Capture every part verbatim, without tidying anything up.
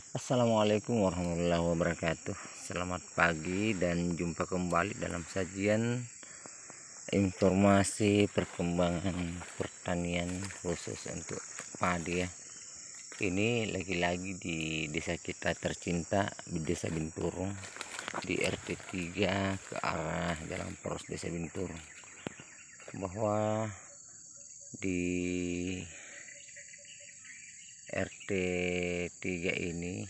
Assalamualaikum warahmatullahi wabarakatuh. Selamat pagi dan jumpa kembali dalam sajian informasi perkembangan pertanian khusus untuk padi ya. Ini lagi-lagi di desa kita tercinta, di Desa Binturung, di R T tiga ke arah Jalan Poros Desa Binturung, bahwa di R T tiga ini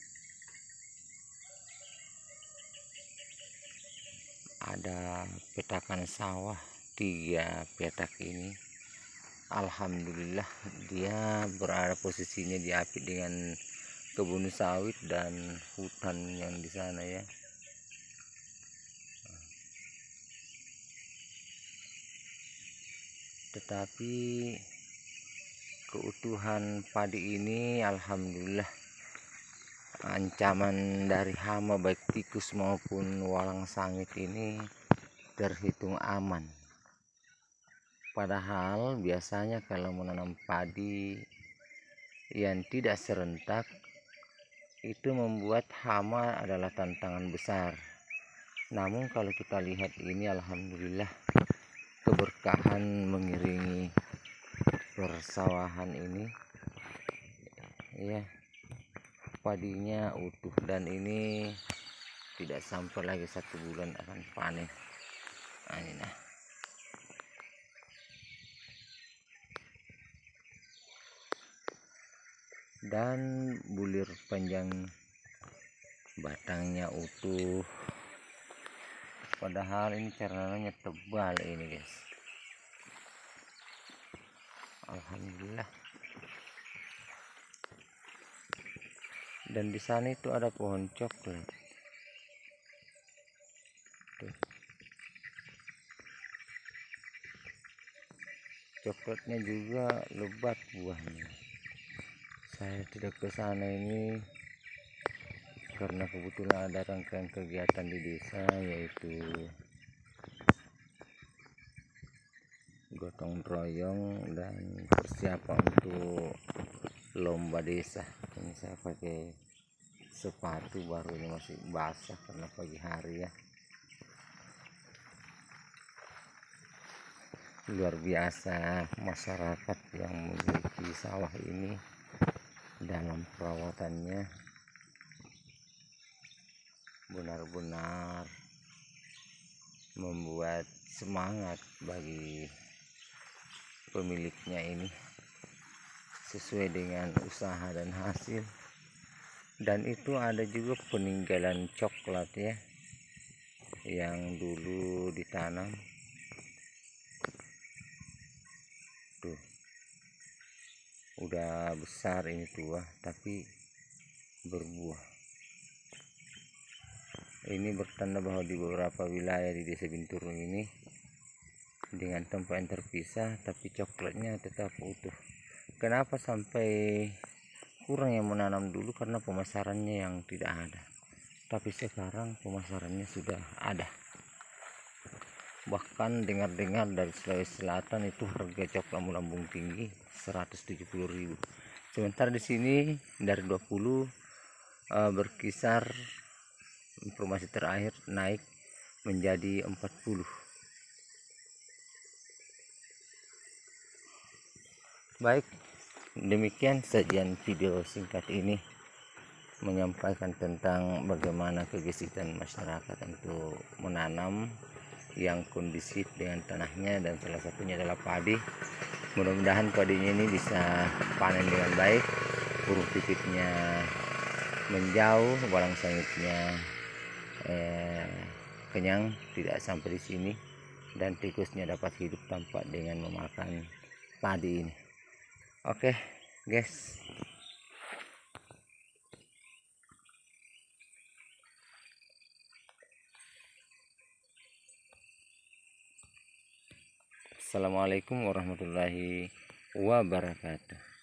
ada petakan sawah tiga petak ini. Alhamdulillah dia berada posisinya diapit dengan kebun sawit dan hutan yang di sana ya. Tetapi keutuhan padi ini alhamdulillah ancaman dari hama baik tikus maupun walang sangit ini terhitung aman. Padahal biasanya kalau menanam padi yang tidak serentak itu membuat hama adalah tantangan besar. Namun kalau kita lihat ini alhamdulillah keberkahan mengiringi persawahan ini ya, padinya utuh dan ini tidak sampai lagi satu bulan akan panen. Nah, ini nah. Dan bulir panjang batangnya utuh, padahal ini caranya tebal ini guys. Alhamdulillah. Dan di sana itu ada pohon coklat. Tuh. Coklatnya juga lebat buahnya. Saya tidak ke sana ini karena kebetulan ada rangkaian kegiatan di desa, yaitu gotong royong dan persiapan untuk lomba desa. Ini saya pakai sepatu baru, ini masih basah karena pagi hari ya. Luar biasa masyarakat yang memiliki sawah ini dalam perawatannya benar-benar membuat semangat bagi pemiliknya ini sesuai dengan usaha dan hasil. Dan itu ada juga peninggalan coklat ya yang dulu ditanam. Tuh, udah besar ini, tua tapi berbuah. Ini bertanda bahwa di beberapa wilayah di Desa Binturung ini dengan tempat yang terpisah tapi coklatnya tetap utuh. Kenapa sampai kurang yang menanam dulu? Karena pemasarannya yang tidak ada. Tapi sekarang pemasarannya sudah ada. Bahkan dengar-dengar dari Sulawesi Selatan itu harga coklat melambung tinggi seratus tujuh puluh ribu. Sementara di sini dari dua puluh uh, berkisar, informasi terakhir naik menjadi empat puluh. Baik, demikian sajian video singkat ini menyampaikan tentang bagaimana kegesitan masyarakat untuk menanam yang kondusif dengan tanahnya, dan salah satunya adalah padi. Mudah-mudahan padinya ini bisa panen dengan baik, burung pipitnya menjauh, walang sangitnya eh, kenyang, tidak sampai di sini, dan tikusnya dapat hidup tanpa dengan memakan padi ini. Oke guys, assalamualaikum warahmatullahi wabarakatuh.